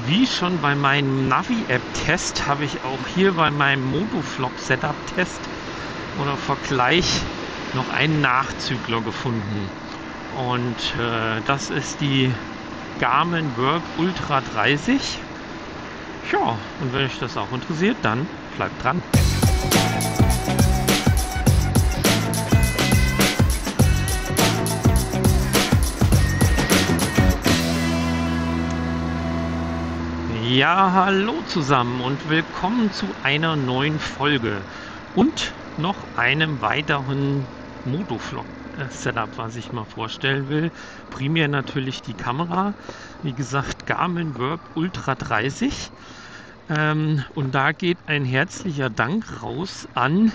Wie schon bei meinem Navi-App-Test habe ich auch hier bei meinem Motovlog-Setup-Test oder Vergleich noch einen Nachzügler gefunden. Und das ist die Garmin Verb Ultra 30. Ja, und wenn euch das auch interessiert, dann bleibt dran. Ja, hallo zusammen und willkommen zu einer neuen Folge und noch einem weiteren Motovlog-Setup, was ich mal vorstellen will. Primär natürlich die Kamera, wie gesagt Garmin Verb Ultra 30. Und da geht ein herzlicher Dank raus an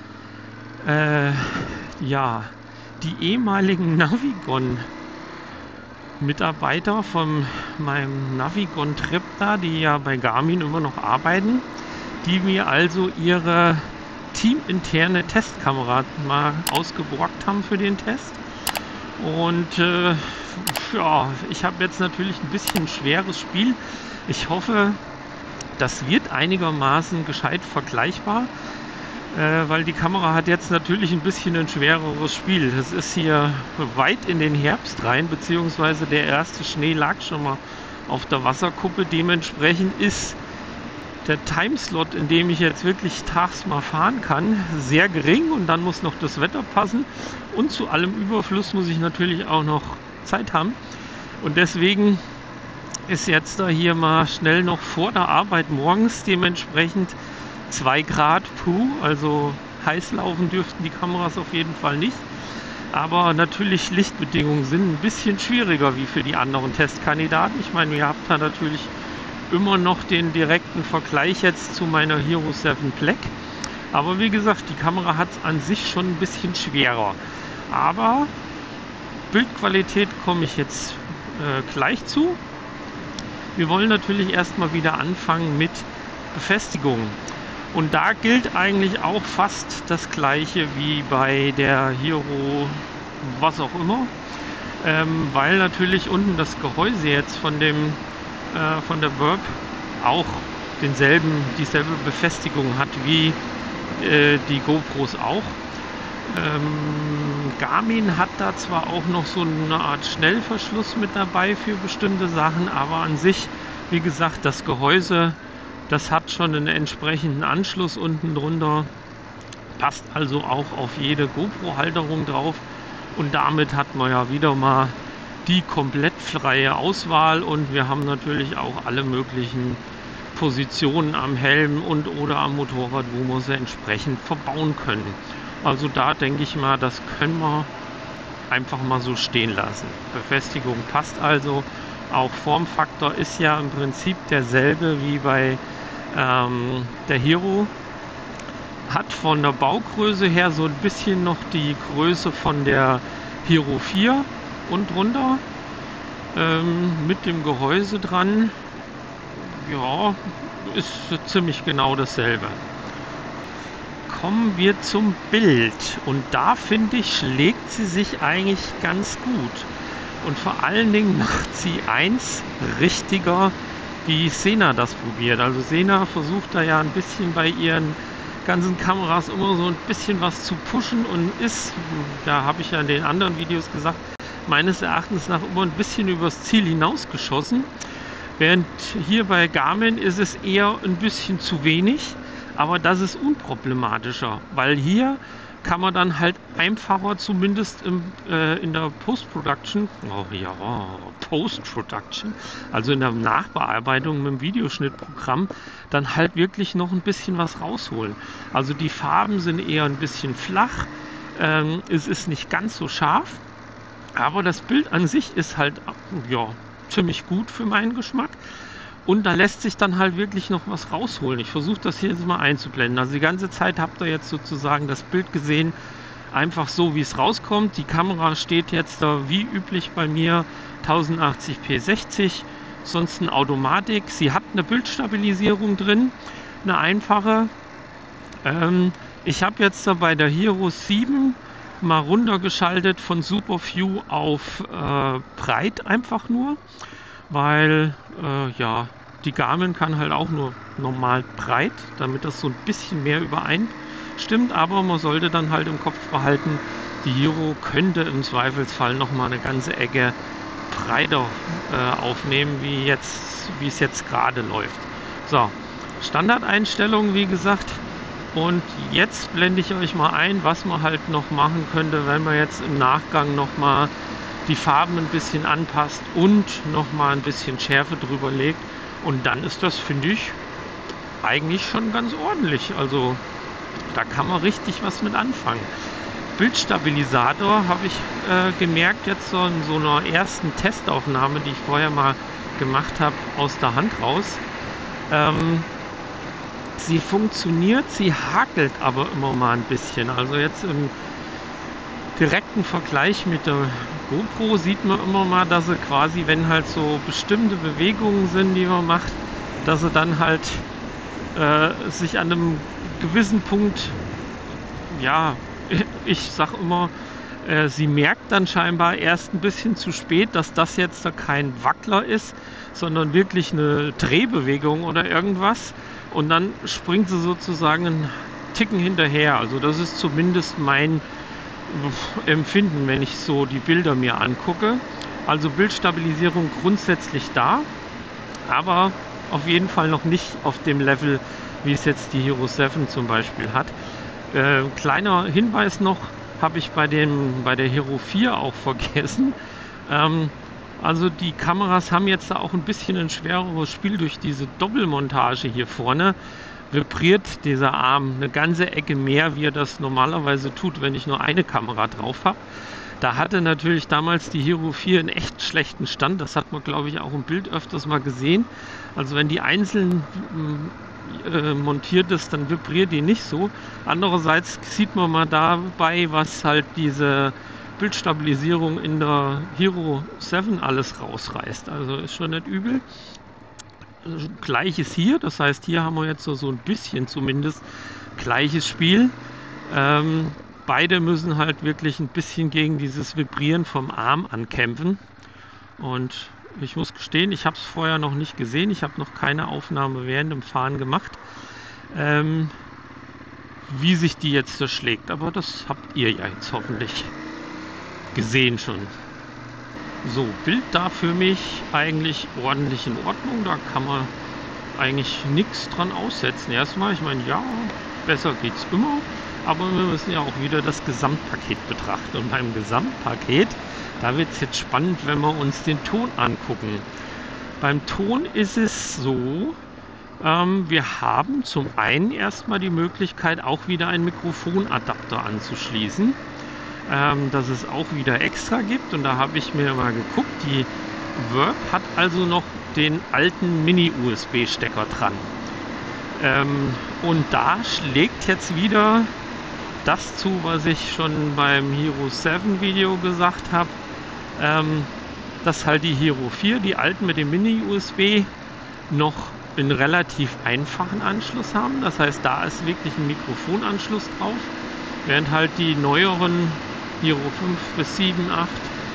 die ehemaligen Navigon Mitarbeiter von meinem Navigon-Trip da, die ja bei Garmin immer noch arbeiten, die mir also ihre teaminterne Testkamera mal ausgeborgt haben für den Test. Und ich habe jetzt natürlich ein bisschen schweres Spiel. Ich hoffe, das wird einigermaßen gescheit vergleichbar, weil die Kamera hat jetzt natürlich ein bisschen ein schwereres Spiel. Es ist hier weit in den Herbst rein, beziehungsweise der erste Schnee lag schon mal auf der Wasserkuppe. Dementsprechend ist der Timeslot, in dem ich jetzt wirklich tags mal fahren kann, sehr gering und dann muss noch das Wetter passen und zu allem Überfluss muss ich natürlich auch noch Zeit haben. Und deswegen ist jetzt da hier mal schnell noch vor der Arbeit morgens dementsprechend 2 Grad puh, also heiß laufen dürften die Kameras auf jeden Fall nicht. Aber natürlich Lichtbedingungen sind ein bisschen schwieriger wie für die anderen Testkandidaten. Ich meine, ihr habt da natürlich immer noch den direkten Vergleich jetzt zu meiner Hero 7 Black. Aber wie gesagt, die Kamera hat es an sich schon ein bisschen schwerer. Aber Bildqualität komme ich jetzt gleich zu. Wir wollen natürlich erstmal wieder anfangen mit Befestigung. Und da gilt eigentlich auch fast das gleiche wie bei der Hero was auch immer, weil natürlich unten das Gehäuse jetzt von der Verb auch dieselbe Befestigung hat wie die GoPros auch. Garmin hat da zwar auch noch so eine Art Schnellverschluss mit dabei für bestimmte Sachen, aber an sich, wie gesagt, das Gehäuse, das hat schon einen entsprechenden Anschluss unten drunter, passt also auch auf jede GoPro-Halterung drauf und damit hat man ja wieder mal die komplett freie Auswahl und wir haben natürlich auch alle möglichen Positionen am Helm und oder am Motorrad, wo wir sie entsprechend verbauen können. Also da denke ich mal, das können wir einfach mal so stehen lassen. Befestigung passt also. Auch Formfaktor ist ja im Prinzip derselbe wie bei der Hero. Hat von der Baugröße her so ein bisschen noch die Größe von der Hero 4 und drunter. Mit dem Gehäuse dran. Ja, ist ziemlich genau dasselbe. Kommen wir zum Bild. Und da finde ich, schlägt sie sich eigentlich ganz gut. Und vor allen Dingen macht sie eins richtiger, wie Sena das probiert. Also Sena versucht da ja ein bisschen bei ihren ganzen Kameras immer so ein bisschen was zu pushen und ist, da habe ich ja in den anderen Videos gesagt, meines Erachtens nach immer ein bisschen übers Ziel hinausgeschossen. Während hier bei Garmin ist es eher ein bisschen zu wenig, aber das ist unproblematischer, weil hier kann man dann halt einfacher, zumindest in der Post-Production, also in der Nachbearbeitung mit dem Videoschnittprogramm, dann halt wirklich noch ein bisschen was rausholen. Also die Farben sind eher ein bisschen flach, es ist nicht ganz so scharf, aber das Bild an sich ist halt ziemlich gut für meinen Geschmack. Und da lässt sich dann halt wirklich noch was rausholen. Ich versuche das hier jetzt mal einzublenden. Also die ganze Zeit habt ihr jetzt sozusagen das Bild gesehen, einfach so wie es rauskommt. Die Kamera steht jetzt da wie üblich bei mir 1080p 60, sonst eine Automatik. Sie hat eine Bildstabilisierung drin, eine einfache. Ich habe jetzt da bei der Hero 7 mal runtergeschaltet von Super View auf breit einfach nur, weil die Garmin kann halt auch nur normal breit, damit das so ein bisschen mehr übereinstimmt, aber man sollte dann halt im Kopf behalten, die Hero könnte im Zweifelsfall nochmal eine ganze Ecke breiter aufnehmen, wie es jetzt gerade läuft. So, Standardeinstellungen, wie gesagt. Und jetzt blende ich euch mal ein, was man halt noch machen könnte, wenn man jetzt im Nachgang nochmal die Farben ein bisschen anpasst und nochmal ein bisschen Schärfe drüber legt. Und dann ist das, finde ich, eigentlich schon ganz ordentlich. Also da kann man richtig was mit anfangen. Bildstabilisator habe ich gemerkt jetzt so in so einer ersten Testaufnahme, die ich vorher mal gemacht habe, aus der Hand raus. Sie funktioniert, sie hakelt aber immer mal ein bisschen. Also jetzt im direkten Vergleich mit der GoPro sieht man immer mal, dass sie quasi, wenn halt so bestimmte Bewegungen sind, die man macht, dass sie dann halt sich an einem gewissen Punkt, ja, ich sag immer, sie merkt dann scheinbar erst ein bisschen zu spät, dass das jetzt da kein Wackler ist, sondern wirklich eine Drehbewegung oder irgendwas. Und dann springt sie sozusagen einen Ticken hinterher. Also das ist zumindest mein Empfinden, wenn ich so die Bilder mir angucke. Also Bildstabilisierung grundsätzlich da, aber auf jeden Fall noch nicht auf dem Level, wie es jetzt die Hero 7 zum Beispiel hat. Kleiner Hinweis noch, habe ich bei der Hero 4 auch vergessen. Also die Kameras haben jetzt da auch ein bisschen ein schwereres Spiel durch diese Doppelmontage hier vorne. Vibriert dieser Arm eine ganze Ecke mehr, wie er das normalerweise tut, wenn ich nur eine Kamera drauf habe. Da hatte natürlich damals die Hero 4 einen echt schlechten Stand. Das hat man, glaube ich, auch im Bild öfters mal gesehen. Also wenn die einzeln montiert ist, dann vibriert die nicht so. Andererseits sieht man mal dabei, was halt diese Bildstabilisierung in der Hero 7 alles rausreißt. Also ist schon nicht übel. Gleiches hier, das heißt, hier haben wir jetzt so ein bisschen zumindest gleiches Spiel. Beide müssen halt wirklich ein bisschen gegen dieses Vibrieren vom Arm ankämpfen. Und ich muss gestehen, ich habe es vorher noch nicht gesehen. Ich habe noch keine Aufnahme während dem Fahren gemacht, wie sich die jetzt zerschlägt. Aber das habt ihr ja jetzt hoffentlich gesehen schon. So, Bild da für mich eigentlich ordentlich in Ordnung. Da kann man eigentlich nichts dran aussetzen. Erstmal, ich meine, ja, besser geht's immer. Aber wir müssen ja auch wieder das Gesamtpaket betrachten. Und beim Gesamtpaket, da wird es jetzt spannend, wenn wir uns den Ton angucken. Beim Ton ist es so, wir haben zum einen erstmal die Möglichkeit, auch wieder einen Mikrofonadapter anzuschließen. Dass es auch wieder extra gibt. Und da habe ich mir mal geguckt, die Verb hat also noch den alten Mini-USB-Stecker dran. Und da schlägt jetzt wieder das zu, was ich schon beim Hero 7 Video gesagt habe, dass halt die Hero 4, die alten mit dem Mini-USB, noch einen relativ einfachen Anschluss haben. Das heißt, da ist wirklich ein Mikrofonanschluss drauf, während halt die neueren Hero 5 bis 7, 8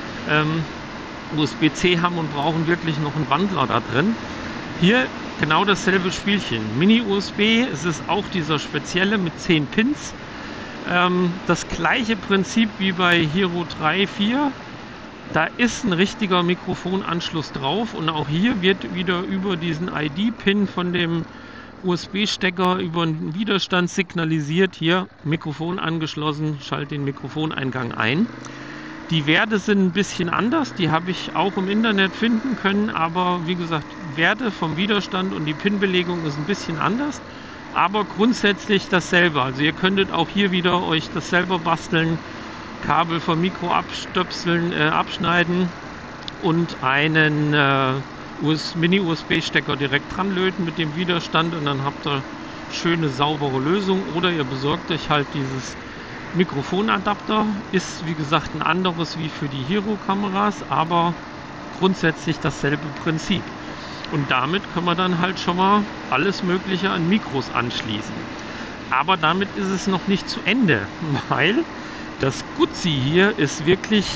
USB-C haben und brauchen wirklich noch einen Wandler da drin. Hier genau dasselbe Spielchen. Mini-USB, es ist auch dieser spezielle mit 10 Pins. Das gleiche Prinzip wie bei Hero 3, 4. Da ist ein richtiger Mikrofonanschluss drauf und auch hier wird wieder über diesen ID-Pin von dem USB-Stecker über einen Widerstand signalisiert, hier Mikrofon angeschlossen, schalte den Mikrofoneingang ein. Die Werte sind ein bisschen anders, die habe ich auch im Internet finden können, aber wie gesagt, Werte vom Widerstand und die Pin-Belegung ist ein bisschen anders, aber grundsätzlich dasselbe. Also ihr könntet auch hier wieder euch das selber basteln, Kabel vom Mikro abstöpseln, abschneiden und einen Mini-USB-Stecker direkt dran löten mit dem Widerstand und dann habt ihr schöne saubere Lösung. Oder ihr besorgt euch halt dieses Mikrofonadapter. Ist wie gesagt ein anderes wie für die Hero-Kameras, aber grundsätzlich dasselbe Prinzip. Und damit können wir dann halt schon mal alles Mögliche an Mikros anschließen. Aber damit ist es noch nicht zu Ende, weil das Gutzi hier ist wirklich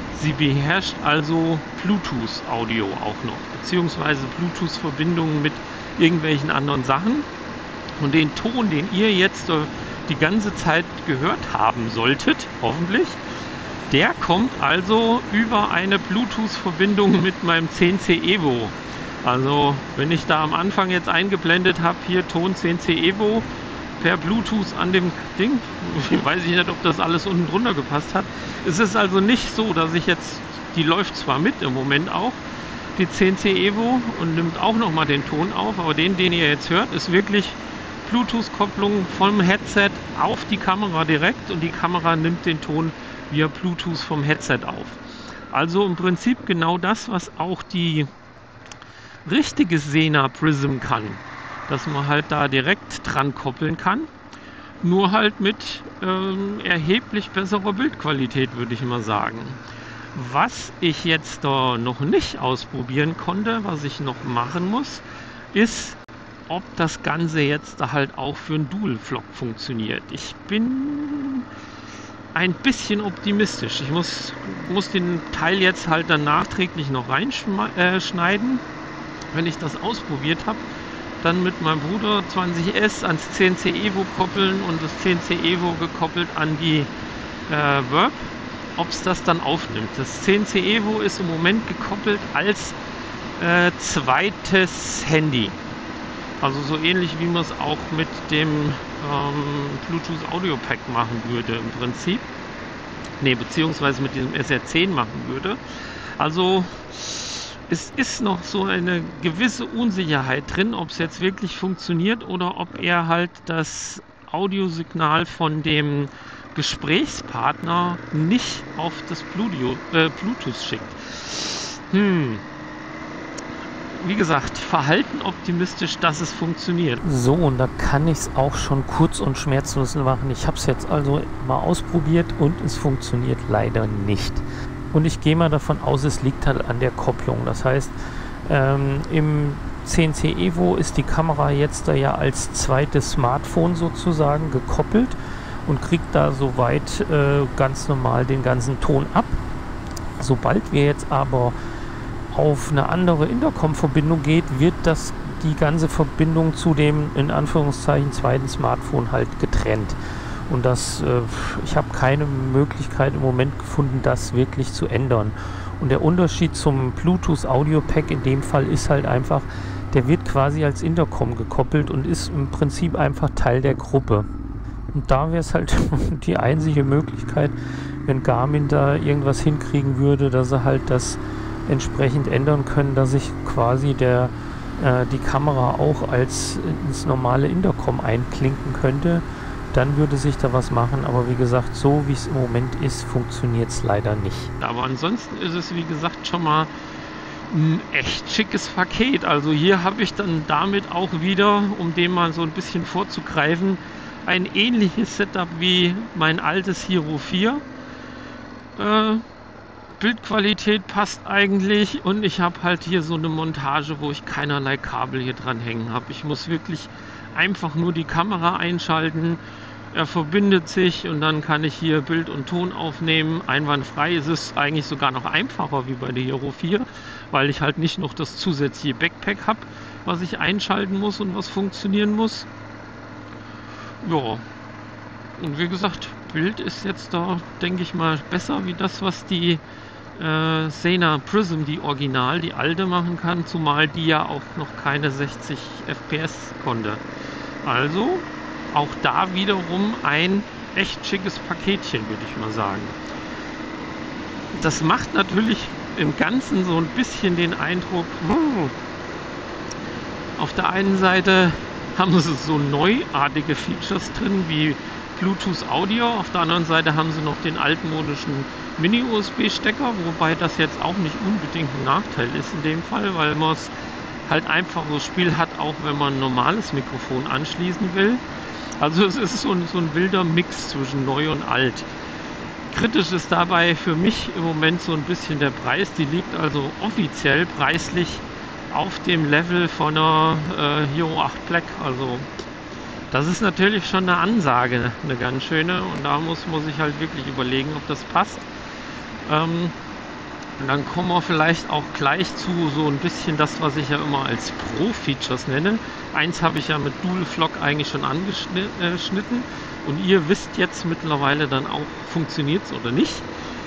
Sie beherrscht also Bluetooth-Audio auch noch, beziehungsweise Bluetooth-Verbindungen mit irgendwelchen anderen Sachen. Und den Ton, den ihr jetzt die ganze Zeit gehört haben solltet, hoffentlich, der kommt also über eine Bluetooth-Verbindung mit meinem 10C Evo. Also wenn ich da am Anfang jetzt eingeblendet habe, hier Ton 10C Evo per Bluetooth an dem Ding, weiß ich nicht, ob das alles unten drunter gepasst hat. Es ist also nicht so, dass ich jetzt, die läuft zwar mit im Moment auch, die 10C Evo, und nimmt auch nochmal den Ton auf, aber den ihr jetzt hört, ist wirklich Bluetooth-Kopplung vom Headset auf die Kamera direkt, und die Kamera nimmt den Ton via Bluetooth vom Headset auf. Also im Prinzip genau das, was auch die richtige Sena Prism kann, dass man halt da direkt dran koppeln kann, nur halt mit erheblich besserer Bildqualität, würde ich mal sagen. Was ich jetzt da noch nicht ausprobieren konnte, was ich noch machen muss, ist, ob das Ganze jetzt halt auch für einen Dual-Vlog funktioniert. Ich bin ein bisschen optimistisch. Ich muss den Teil jetzt halt dann nachträglich noch reinschneiden, wenn ich das ausprobiert habe. Dann mit meinem Bruder 20S ans 10C Evo koppeln und das 10C Evo gekoppelt an die Verb, ob es das dann aufnimmt. Das 10C Evo ist im Moment gekoppelt als zweites Handy. Also so ähnlich wie man es auch mit dem Bluetooth Audio Pack machen würde im Prinzip. Ne, beziehungsweise mit diesem SR10 machen würde. Also es ist noch so eine gewisse Unsicherheit drin, ob es jetzt wirklich funktioniert oder ob er halt das Audiosignal von dem Gesprächspartner nicht auf das Bluetooth schickt. Wie gesagt, verhalten optimistisch, dass es funktioniert. So, und da kann ich es auch schon kurz und schmerzlos machen. Ich habe es jetzt also mal ausprobiert und es funktioniert leider nicht. Und ich gehe mal davon aus, es liegt halt an der Kopplung. Das heißt, im 10C Evo ist die Kamera jetzt da ja als zweites Smartphone sozusagen gekoppelt und kriegt da soweit ganz normal den ganzen Ton ab. Sobald wir jetzt aber auf eine andere Intercom-Verbindung geht, wird die ganze Verbindung zu dem in Anführungszeichen zweiten Smartphone halt getrennt. Und ich habe keine Möglichkeit im Moment gefunden, das wirklich zu ändern. Und der Unterschied zum Bluetooth Audio Pack in dem Fall ist halt einfach, der wird quasi als Intercom gekoppelt und ist im Prinzip einfach Teil der Gruppe. Und da wäre es halt die einzige Möglichkeit, wenn Garmin da irgendwas hinkriegen würde, dass sie halt das entsprechend ändern können, dass ich quasi die Kamera auch ins normale Intercom einklinken könnte, dann würde sich da was machen. Aber wie gesagt, so wie es im Moment ist, funktioniert es leider nicht. Aber ansonsten ist es, wie gesagt, schon mal ein echt schickes Paket. Also hier habe ich dann damit auch wieder, um dem mal so ein bisschen vorzugreifen, ein ähnliches Setup wie mein altes Hero 4. Bildqualität passt eigentlich, und ich habe halt hier so eine Montage, wo ich keinerlei Kabel hier dran hängen habe. Ich muss wirklich einfach nur die Kamera einschalten, er verbindet sich und dann kann ich hier Bild und Ton aufnehmen, einwandfrei. Es ist eigentlich sogar noch einfacher wie bei der Hero 4, weil ich halt nicht noch das zusätzliche Backpack habe, was ich einschalten muss und was funktionieren muss. Ja, und wie gesagt, Bild ist jetzt da, denke ich mal, besser wie das, was die Sena Prism, die Original, die alte, machen kann, zumal die ja auch noch keine 60 FPS konnte. Also auch da wiederum ein echt schickes Paketchen, würde ich mal sagen. Das macht natürlich im Ganzen so ein bisschen den Eindruck, auf der einen Seite haben sie so neuartige Features drin wie Bluetooth Audio, auf der anderen Seite haben sie noch den altmodischen Mini-USB-Stecker, wobei das jetzt auch nicht unbedingt ein Nachteil ist in dem Fall, weil man es halt einfach so Spiel hat, auch wenn man ein normales Mikrofon anschließen will. Also es ist so ein wilder Mix zwischen neu und alt. Kritisch ist dabei für mich im Moment so ein bisschen der Preis. Die liegt also offiziell preislich auf dem Level von einer Hero 8 Black. Also das ist natürlich schon eine Ansage, eine ganz schöne. Und da muss man sich halt wirklich überlegen, ob das passt. Und dann kommen wir vielleicht auch gleich zu so ein bisschen das, was ich ja immer als Pro-Features nenne. Eins habe ich ja mit Dual Flock eigentlich schon angeschnitten und ihr wisst jetzt mittlerweile dann auch, funktioniert es oder nicht.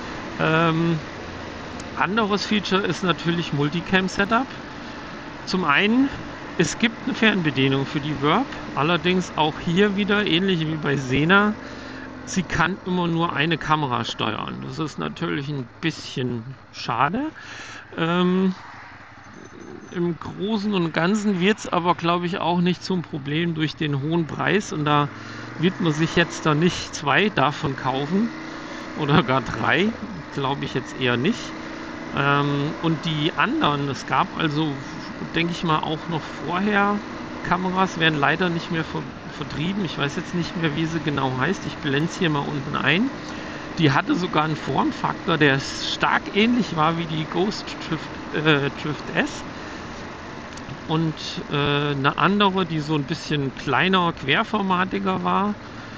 Anderes Feature ist natürlich Multicam Setup. Zum einen, es gibt eine Fernbedienung für die Verb, allerdings auch hier wieder ähnlich wie bei Sena. Sie kann immer nur eine Kamera steuern. Das ist natürlich ein bisschen schade. Im Großen und Ganzen wird es aber, glaube ich, auch nicht zum Problem durch den hohen Preis. Und da wird man sich jetzt da nicht 2 davon kaufen oder gar 3, glaube ich jetzt eher nicht. Und die anderen, es gab also, denke ich mal, auch noch vorher Kameras, werden leider nicht mehr vertrieben. Ich weiß jetzt nicht mehr, wie sie genau heißt. Ich blende es hier mal unten ein. Die hatte sogar einen Formfaktor, der stark ähnlich war wie die Ghost Drift S. Und eine andere, die so ein bisschen kleiner, querformatiger war.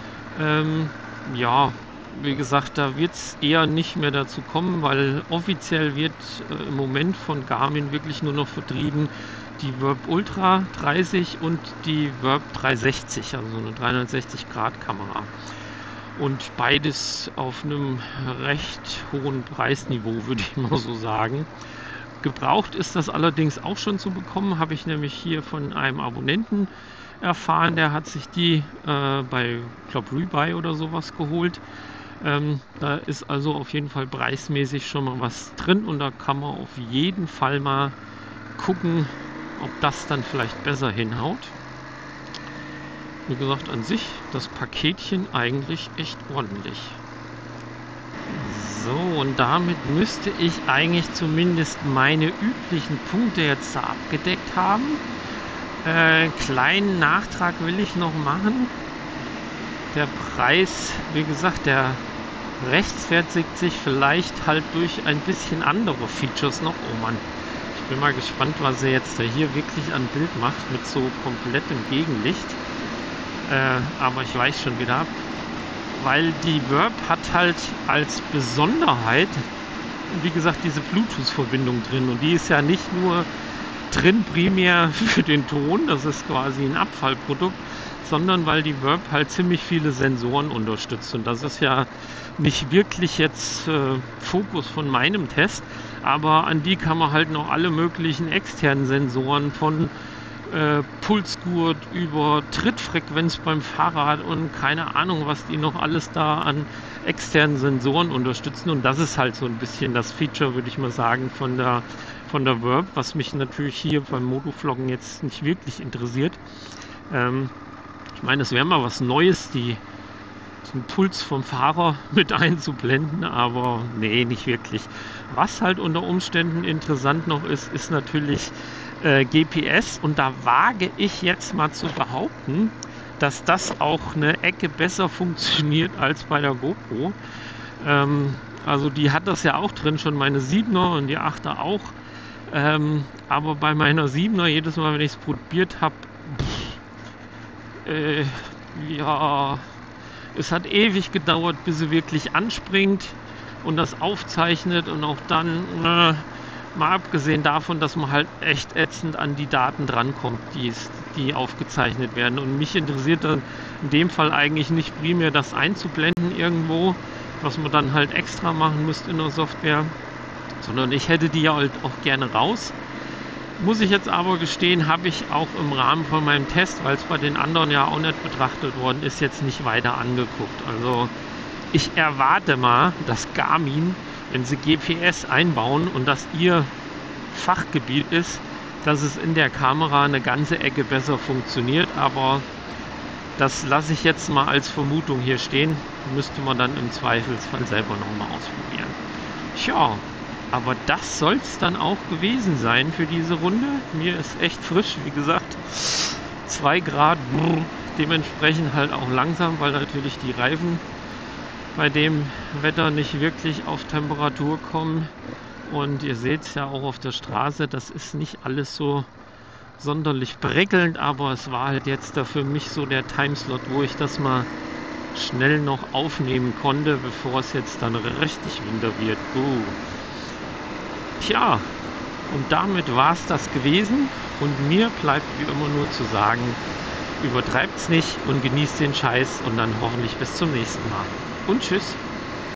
Ja, wie gesagt, da wird es eher nicht mehr dazu kommen, weil offiziell wird im Moment von Garmin wirklich nur noch vertrieben die Verb Ultra 30 und die Verb 360, also eine 360-Grad-Kamera. Und beides auf einem recht hohen Preisniveau, würde ich mal so sagen. Gebraucht ist das allerdings auch schon zu bekommen, habe ich nämlich hier von einem Abonnenten erfahren, der hat sich die bei, ich glaube, Rebuy oder sowas geholt. Da ist also auf jeden Fall preismäßig schon mal was drin und da kann man auf jeden Fall mal gucken, ob das dann vielleicht besser hinhaut. Wie gesagt, an sich das Paketchen eigentlich echt ordentlich. So, und damit müsste ich eigentlich zumindest meine üblichen Punkte jetzt da abgedeckt haben. Kleinen Nachtrag will ich noch machen. Der Preis, wie gesagt, der rechtfertigt sich vielleicht halt durch ein bisschen andere Features noch. Oh Mann, ich bin mal gespannt, was er jetzt da hier wirklich an Bild macht mit so komplettem Gegenlicht. Aber ich weiß schon wieder, weil die Verb hat halt als Besonderheit, wie gesagt, diese Bluetooth-Verbindung drin und die ist ja nicht nur drin primär für den Ton, das ist quasi ein Abfallprodukt, sondern weil die Verb halt ziemlich viele Sensoren unterstützt und das ist ja nicht wirklich jetzt Fokus von meinem Test, aber an die kann man halt noch alle möglichen externen Sensoren von Pulsgurt über Trittfrequenz beim Fahrrad und keine Ahnung, was die noch alles da an externen Sensoren unterstützen. Und das ist halt so ein bisschen das Feature, würde ich mal sagen, von der Verb, was mich natürlich hier beim Motovloggen jetzt nicht wirklich interessiert. Ich meine, es wäre mal was Neues, den Puls vom Fahrer mit einzublenden, aber nee, nicht wirklich. Was halt unter Umständen interessant noch ist, ist natürlich GPS und da wage ich jetzt mal zu behaupten, dass das auch eine Ecke besser funktioniert als bei der GoPro. Also die hat das ja auch drin, schon meine 7er und die 8er auch. Aber bei meiner 7er, jedes Mal, wenn ich es probiert habe, ja, es hat ewig gedauert, bis sie wirklich anspringt und das aufzeichnet und auch dann, mal abgesehen davon, dass man halt echt ätzend an die Daten drankommt, die aufgezeichnet werden. Und mich interessiert dann in dem Fall eigentlich nicht primär das einzublenden irgendwo, was man dann halt extra machen müsste in der Software, sondern ich hätte die ja halt auch gerne raus. Muss ich jetzt aber gestehen, habe ich auch im Rahmen von meinem Test, weil es bei den anderen ja auch nicht betrachtet worden ist, jetzt nicht weiter angeguckt. Also ich erwarte mal, dass Garmin, wenn sie GPS einbauen und das ihr Fachgebiet ist, dass es in der Kamera eine ganze Ecke besser funktioniert, aber das lasse ich jetzt mal als Vermutung hier stehen, müsste man dann im Zweifelsfall selber nochmal ausprobieren. Tja, aber das soll es dann auch gewesen sein für diese Runde. Mir ist echt frisch, wie gesagt, 2 Grad, dementsprechend halt auch langsam, weil natürlich die Reifen bei dem Wetter nicht wirklich auf Temperatur kommen. Und ihr seht es ja auch auf der Straße, das ist nicht alles so sonderlich prickelnd, aber es war halt jetzt da für mich so der Timeslot, wo ich das mal schnell noch aufnehmen konnte, bevor es jetzt dann richtig Winter wird. Tja, und damit war es das gewesen. Und mir bleibt wie immer nur zu sagen, übertreibt's nicht und genießt den Scheiß und dann hoffentlich bis zum nächsten Mal. Und tschüss.